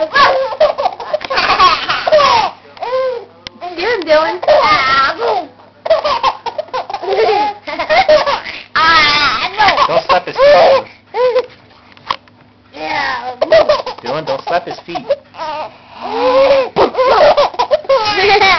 Get him, Dylan. Don't slap his feet. Yeah. Dylan, don't slap his feet.